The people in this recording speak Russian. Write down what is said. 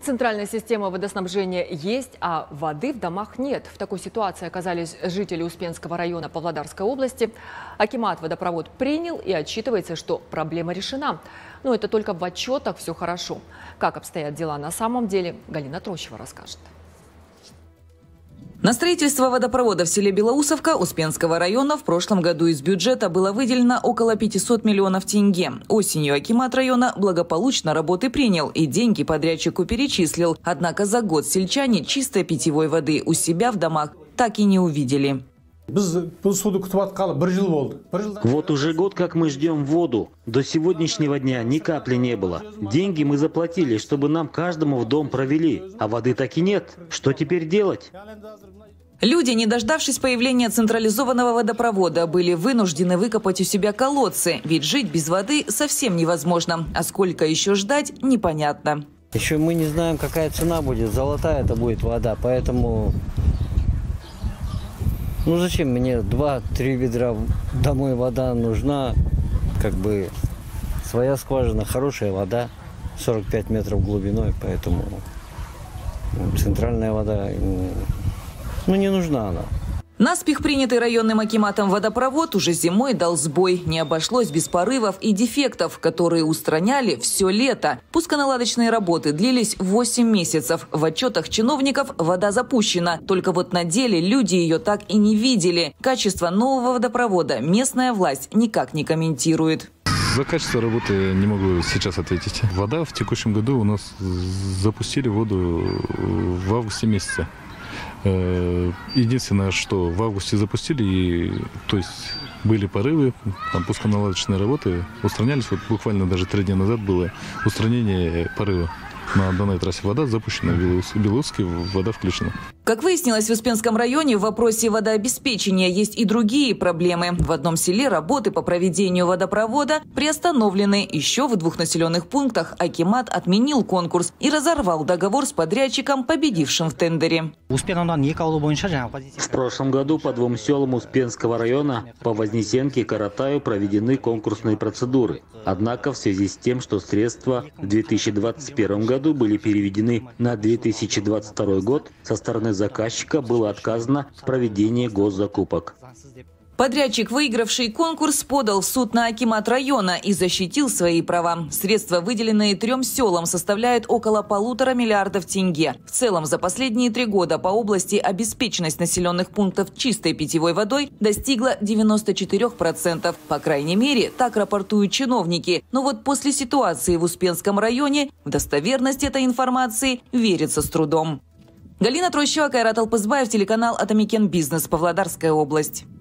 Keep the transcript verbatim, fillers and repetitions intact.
Центральная система водоснабжения есть, а воды в домах нет. В такой ситуации оказались жители Успенского района Павлодарской области. Акимат водопровод принял и отчитывается, что проблема решена. Но это только в отчетах все хорошо. Как обстоят дела на самом деле, Галина Трощева расскажет. На строительство водопровода в селе Белоусовка Успенского района в прошлом году из бюджета было выделено около пятисот миллионов тенге. Осенью акимат района благополучно работы принял и деньги подрядчику перечислил. Однако за год сельчане чистой питьевой воды у себя в домах так и не увидели. Вот уже год, как мы ждем воду. До сегодняшнего дня ни капли не было. Деньги мы заплатили, чтобы нам каждому в дом провели, а воды так и нет. Что теперь делать? Люди, не дождавшись появления централизованного водопровода, были вынуждены выкопать у себя колодцы. Ведь жить без воды совсем невозможно. А сколько еще ждать, непонятно. Еще мы не знаем, какая цена будет. Золотая это будет вода, поэтому... Ну зачем мне два-три ведра домой вода нужна, как бы своя скважина, хорошая вода, сорок пять метров глубиной, поэтому центральная вода, ну не нужна она. Наспех принятый районным акиматом водопровод уже зимой дал сбой. Не обошлось без порывов и дефектов, которые устраняли все лето. Пусконаладочные работы длились восемь месяцев. В отчетах чиновников вода запущена. Только вот на деле люди ее так и не видели. Качество нового водопровода местная власть никак не комментирует. За качество работы не могу сейчас ответить. Вода в текущем году у нас запустили воду в августе месяце. Единственное, что в августе запустили, и, то есть были порывы, там пусконаладочные работы устранялись. Вот буквально даже три дня назад было устранение порыва. На данной трассе вода запущена, в Белоусовке вода включена. Как выяснилось, в Успенском районе в вопросе водообеспечения есть и другие проблемы. В одном селе работы по проведению водопровода приостановлены. Еще в двух населенных пунктах акимат отменил конкурс и разорвал договор с подрядчиком, победившим в тендере. В прошлом году по двум селам Успенского района, по Вознесенке и Каратаю, проведены конкурсные процедуры. Однако в связи с тем, что средства в две тысячи двадцать первом году были переведены на две тысячи двадцать второй год, со стороны заказчика было отказано в проведении госзакупок. Подрядчик, выигравший конкурс, подал в суд на акимат района и защитил свои права. Средства, выделенные трем селам, составляют около полутора миллиардов тенге. В целом, за последние три года по области обеспеченность населенных пунктов чистой питьевой водой достигла девяноста четырёх процентов. По крайней мере, так рапортуют чиновники. Но вот после ситуации в Успенском районе в достоверность этой информации верится с трудом. Галина Трощева, Кайрат Алпызбаев, телеканал Атамекен Бизнес, Павлодарская область.